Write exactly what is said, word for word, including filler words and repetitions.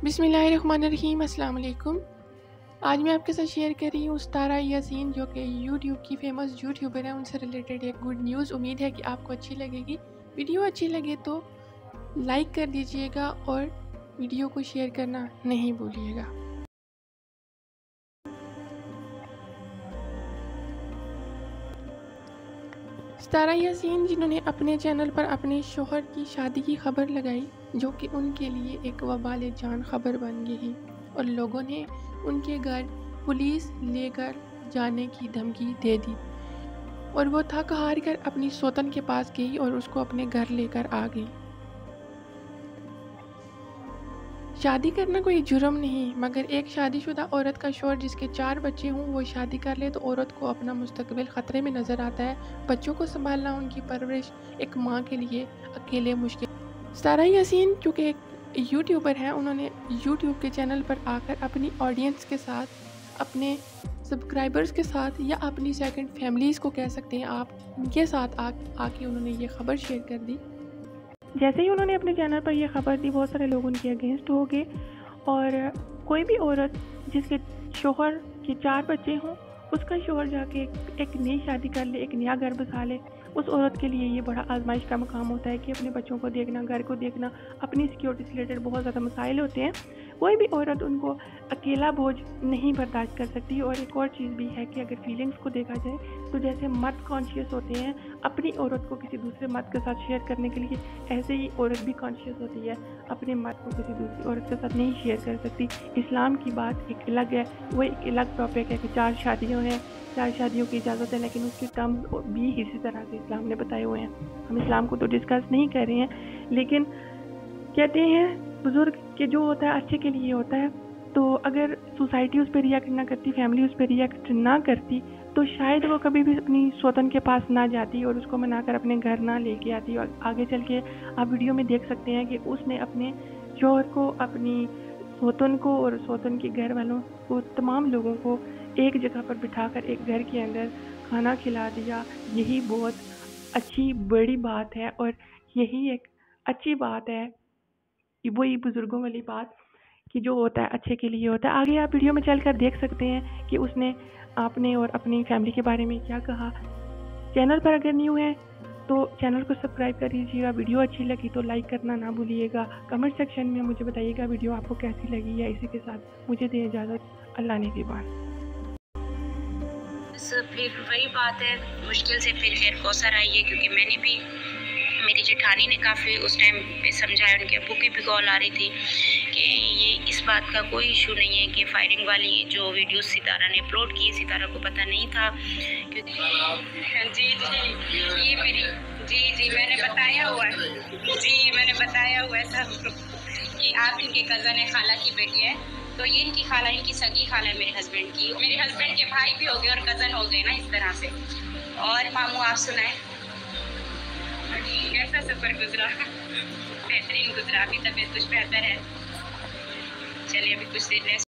बिस्मिल्लाहिर्रहमानिर्रहीम, अस्सलाम वालेकुम। आज मैं आपके साथ शेयर कर रही हूँ सितारा यासीन, जो कि यूट्यूब की फेमस यूट्यूबर है। उनसे रिलेटेड एक गुड न्यूज़। उम्मीद है कि आपको अच्छी लगेगी। वीडियो अच्छी लगे तो लाइक कर दीजिएगा और वीडियो को शेयर करना नहीं भूलिएगा। सितारा यासीन, जिन्होंने अपने चैनल पर अपने शोहर की शादी की खबर लगाई, जो कि उनके लिए एक वबाल जान खबर बन गई और लोगों ने उनके घर पुलिस लेकर जाने की धमकी दे दी और वो थक हार कर अपनी सौतन के पास गई और उसको अपने घर लेकर आ गई। शादी करना कोई जुर्म नहीं, मगर एक शादीशुदा औरत का शौहर जिसके चार बच्चे हों वो शादी कर ले तो औरत को अपना मुस्तकबिल ख़तरे में नज़र आता है। बच्चों को संभालना, उनकी परवरिश एक माँ के लिए अकेले मुश्किल। सितारा यासीन चूँकि एक यूट्यूबर हैं, उन्होंने यूट्यूब के चैनल पर आकर अपनी ऑडियंस के साथ, अपने सब्सक्राइबर्स के साथ या अपनी सेकंड फैमिलीज़ को कह सकते हैं आप, उनके साथ आ आके उन्होंने ये ख़बर शेयर कर दी। जैसे ही उन्होंने अपने चैनल पर यह खबर दी, बहुत सारे लोग उनके अगेंस्ट हो गए और कोई भी औरत जिसके शोहर के चार बच्चे हों, उसका शोहर जाके एक, एक नई शादी कर ले, एक नया घर बसा ले, उस औरत के लिए ये बड़ा आजमाइश का मकाम होता है कि अपने बच्चों को देखना, घर को देखना, अपनी सिक्योरिटी से रिलेटेड बहुत ज़्यादा मसाइल होते हैं। कोई भी औरत उनको अकेला बोझ नहीं बर्दाश्त कर सकती। और एक और चीज़ भी है कि अगर फीलिंग्स को देखा जाए तो जैसे मर्द कॉन्शियस होते हैं अपनी औरत को किसी दूसरे मर्द के साथ शेयर करने के लिए, ऐसे ही औरत भी कॉन्शियस होती है अपने मर्द को किसी दूसरी औरत के साथ नहीं शेयर कर सकती। इस्लाम की बात एक अलग है, वो एक अलग टॉपिक है कि चार शादियाँ हैं, चार शादियों की इजाज़त है, लेकिन उसके टर्म्स भी इसी तरह से इस्लाम ने बताए हुए हैं। हम इस्लाम को तो डिस्कस नहीं कर रहे हैं, लेकिन कहते हैं बुज़ुर्ग कि जो होता है अच्छे के लिए होता है। तो अगर सोसाइटी उस पर रिएक्ट ना करती, फैमिली उस पर रिएक्ट ना करती, तो शायद वो कभी भी अपनी सौतन के पास ना जाती और उसको मनाकर अपने घर ना लेके आती। और आगे चल के आप वीडियो में देख सकते हैं कि उसने अपने शौहर को, अपनी सौतन को और सौतन के घर वालों को, तमाम लोगों को एक जगह पर बिठाकर एक घर के अंदर खाना खिला दिया। यही बहुत अच्छी बड़ी बात है और यही एक अच्छी बात है, वही बुज़ुर्गों वाली बात कि जो होता है अच्छे के लिए होता है। आगे आप वीडियो में चलकर देख सकते हैं कि उसने आपने और अपनी फैमिली के बारे में क्या कहा। चैनल पर अगर न्यू है तो चैनल को सब्सक्राइब कर लीजिएगा। वीडियो अच्छी लगी तो लाइक करना ना भूलिएगा। कमेंट सेक्शन में मुझे बताइएगा वीडियो आपको कैसी लगी है। इसी के साथ मुझे दें इजाज़त। अल्लाह ने निगहबान। फिर वही बात है, मुश्किल से फिर खैर कौसर आई है, क्योंकि मैंने भी, मेरी जेठानी ने काफ़ी उस टाइम पे समझाया, उनके अब्बू की भी कॉल आ रही थी कि ये इस बात का कोई इशू नहीं है कि फायरिंग वाली जो वीडियो सितारा ने अपलोड की, सितारा को पता नहीं था। क्योंकि जी जी ये मेरी जी जी मैंने बताया हुआ है, जी मैंने बताया हुआ है सब कि आप इनके कज़न है, खाला की बेटी है, तो ये इनकी खाला, इनकी सगी खाला है मेरे हस्बैंड की। मेरे हस्बैंड के भाई भी हो गए और कज़न हो गए ना, इस तरह से। और मामू आप सुनाएं कैसा सफ़र गुजरा? बेहतरीन गुजरा, अभी तबीयत कुछ बेहतर है। चलिए अभी कुछ देर रेस्ट